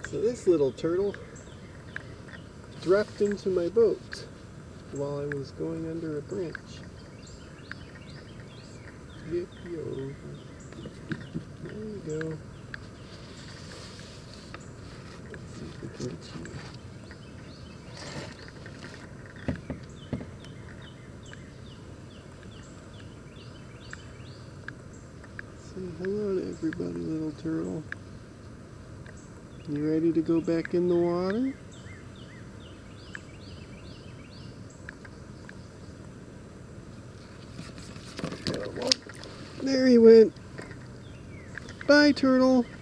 So this little turtle dropped into my boat while I was going under a branch. Get you over. There you go. Let's see if we can get you. Say hello to everybody, little turtle. You ready to go back in the water? There he went. Bye, turtle.